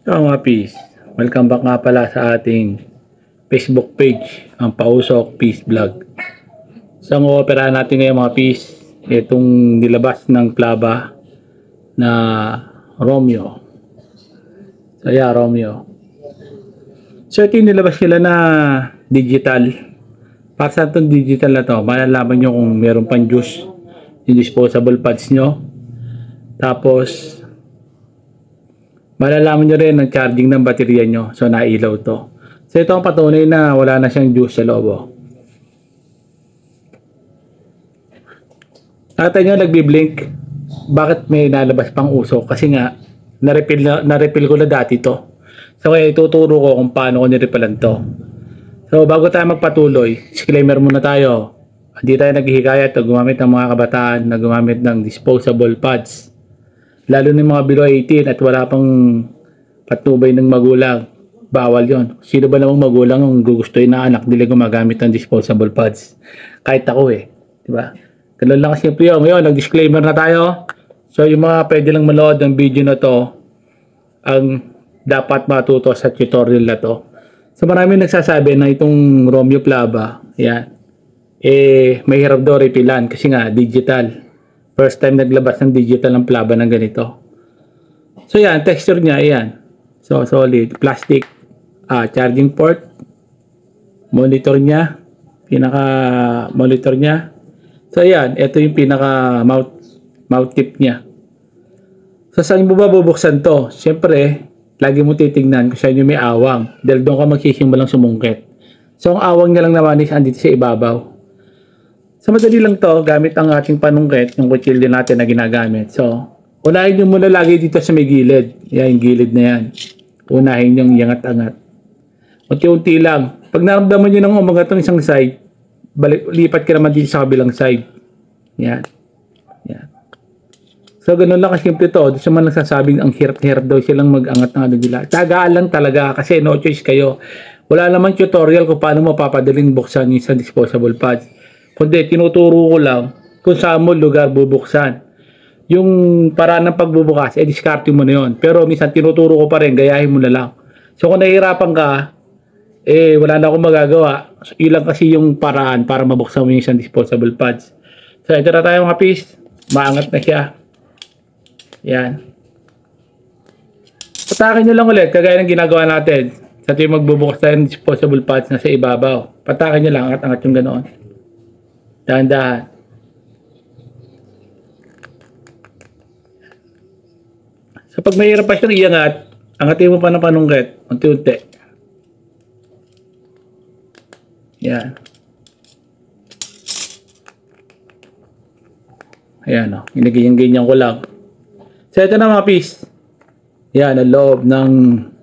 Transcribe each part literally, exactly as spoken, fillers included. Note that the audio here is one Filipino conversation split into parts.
So mga peace, welcome back nga pala sa ating Facebook page, ang Pausok Peace Vlog. So ang operahan natin ngayon mga peace, itong nilabas ng Plaba na Romeo. So yeah, Romeo. So ito yung nilabas nila na digital. Para sa itong digital na to, malalaman nyo kung meron pang juice yung disposable pads nyo. Tapos malalaman nyo rin ang charging ng baterya nyo. So, nailaw to. So, ito ang patunay na wala na siyang juice sa loob. Oh. Nakita nyo, nagbi-blink. Bakit may nalabas pang usok? Kasi nga, na-refill, na, na-refill ko na dati to. So, kaya ituturo ko kung paano ko nirepillan to. So, bago tayo magpatuloy, disclaimer muna tayo. Hindi tayo naghihikayat o gumamit ng mga kabataan na gumamit ng disposable pads. Lalo ng mga below eighteen at wala pang patnubay ng magulang. Bawal yon. Sino ba namang magulang ang gugustuhin na anak nila gumagamit ng disposable pads? Kahit ako eh. Diba? Ganun lang kasimple yun. Ngayon, nag-disclaimer na tayo. So, yung mga pwede lang manood ng video na to, ang dapat matuto sa tutorial na to. So, marami nagsasabi na itong Romeo Plaba, yan, eh, may hirap daw repilan kasi nga, digital. First time naglabas ng digital ng Plaba ng ganito. So yan, texture niya, ayan. So solid, plastic, ah, charging port, monitor niya, pinaka monitor niya. So ayan, ito yung pinaka mouth, mouth tip niya. So saan mo ba bubuksan to? Siyempre, lagi mo titignan kung saan yung may awang. Dahil doon ka magsisimulang sumungkit. So ang awang niya lang naman is andito sa ibabaw. So, madali lang to, gamit ang ating panungkit, yung kutsilyo natin na ginagamit. So, unahin nyo muna lagi dito sa may gilid. Yan, yung gilid na yan. Unahin yung iangat-angat. Unti-unti lang. Pag naramdaman nyo nang umangat ng isang side, balik, lipat ka naman dito sa kabilang side. Yan. Yan. So, ganun lang kasimple to. Doon sa mga nagsasabing ang hirap-hirap daw silang mag-angat ng ano nila. Tagaan lang talaga kasi no choice kayo. Wala naman tutorial kung paano mapapadaling buksan yung sa disposable pads. Kundi tinuturo ko lang kung saan mo lugar bubuksan. Yung paraan ng pagbubukas, eh diskarte mo na yun. Pero minsan tinuturo ko pa rin, gayahin mo na lang. So kung nahihirapan ka, eh wala na akong magagawa. So, ilang kasi yung paraan para mabuksan mo yung isang disposable pads. So ito na tayo mga peace. Maangat na siya. Yan. Patakin nyo lang ulit, kagaya ng ginagawa natin. Sa ito yung magbubukas tayo ng disposable pads na sa ibabaw. Patakin nyo lang, angat-angat yung ganoon. Dahan-dahan. So pag mahirap pa siyang iangat, angatin mo pa ng panungkit, unti-unti. Yan. Ayan o, oh. Ginagyan-ganyan ko lang. So ito na mga peace. Yan, ang loob ng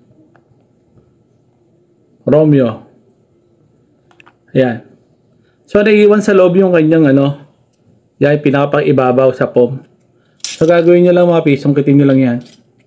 Romeo. Ayan. So, naiiwan sa loob yung kanyang ano, yan, pinakapang ibabaw sa foam. So, gagawin nyo lang mga piece, sungkitin nyo lang yan.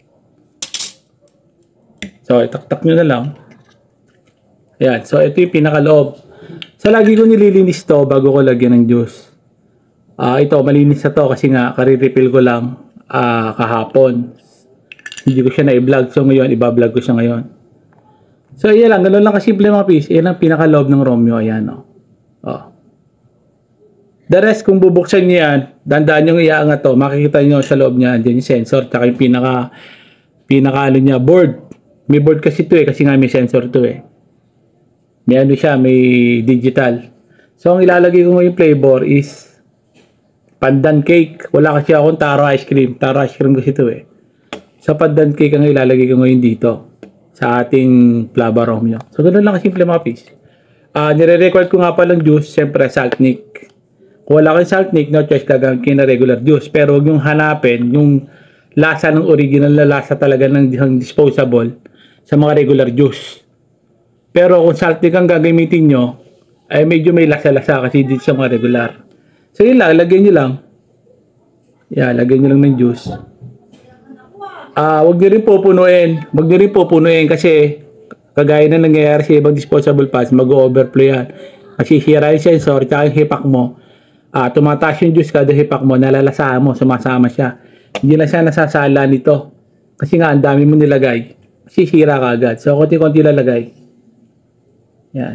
So, itaktak nyo na lang. Ayan, so ito yung pinakaloob. So, lagi ko nililinis to bago ko lagyan ng juice. Uh, ito, malinis na to kasi nga, kare-refill ko lang uh, kahapon. Hindi ko siya na-i-vlog. So, ngayon, i-vlog ko siya ngayon. So, yan lang, ganoon lang kasimple mga piece. Yan ang pinakaloob ng Romeo. Ayan, o. Oh. Oh. The rest, kung bubuksan nyo yan, dandaan nyo iaangat to, makikita nyo sa loob niya, dyan yung sensor, tsaka yung pinaka, pinaka ano niya, board. May board kasi to eh, kasi nga may sensor to eh. May ano siya, may digital. So, ang ilalagay ko ngayong flavor is pandan cake. Wala kasi akong taro ice cream. Taro ice cream kasi to eh. So, pandan cake ang ilalagay ko ngayon dito sa ating Plaba Romeo. So, ganun lang kasimple mga piece. Uh, nire-record ko nga pa lang juice, siyempre salt nick. Kung wala kang salt nick, no choice gagamit kayo na regular juice. Pero huwag yung hanapin yung lasa ng original na lasa talaga ng disposable sa mga regular juice. Pero kung salt nick ang gagamitin nyo, ay medyo may lasa-lasa kasi dito sa mga regular. So yun lang, lagyan nyo lang. Yan, lagyan nyo lang ng juice. Ah, uh, huwag nyo rin pupunuin. Huwag nyo rin pupunuin kasi kagaya na nangyayari sa ibang disposable pads, mag-overflow yan. Kasi sira yung sensor, tsaka yung hipak mo. Ah, tumataas yung juice kada hipak mo, nalalasahan mo, sumasama siya. Hindi na siya nasasala nito. Kasi nga, ang dami mo nilagay. sisira ka agad. So, konti-konti lalagay. Yan.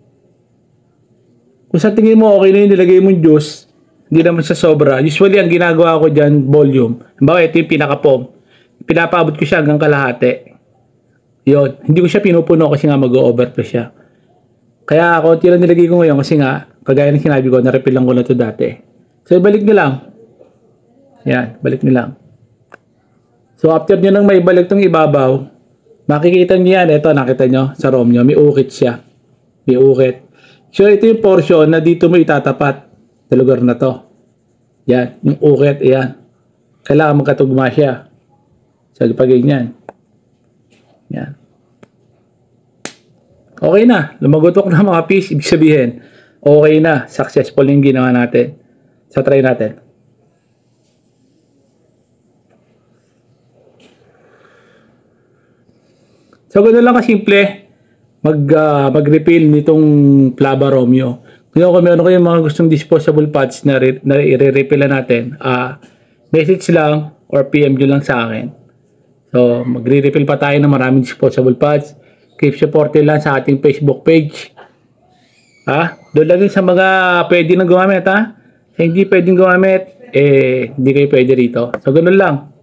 Kung sa tingin mo okay na yung nilagay mong juice, hindi naman sa sobra. Usually, ang ginagawa ko dyan, volume. Halimbawa, ito yung pinaka-foam. Pinapaabot ko siya hanggang kalahati. Yun. Hindi ko siya pinupuno kasi nga mag-overflow siya. Kaya, konti lang nilagay ko ngayon kasi nga, kagaya ng sinabi ko, na-refill lang ko na ito dati. So, balik nyo lang. Yan, balik nyo lang. So, after nyo nang may balik itong ibabaw, makikita nyo yan. Ito, nakita nyo sa ROM nyo. May ukit siya. May ukit. So, ito yung portion na dito mo itatapat sa lugar na to. Yan, yung ukit, ayan. Kailangan magkatugma siya. Sa pag ganyan. Yan. Okay na. Lumagotok na mga piece. Ibig sabihin, okay na. Successful yung ginawa natin. So, try natin. So, ganoon lang kasimple mag, uh, mag-refill nitong Flava Romeo. Kung kung meron kayo mga gustong disposable pads na, re, na i-refill natin, uh, message lang or P M nyo lang sa akin. So, magre-refill pa tayo ng maraming disposable pads. Keep supporting lang sa ating Facebook page. Ha? Doon lang sa mga pwede nang gumamit, ha? Sa hindi pwedeng gumamit, eh, hindi kayo pwede rito. So, ganoon lang.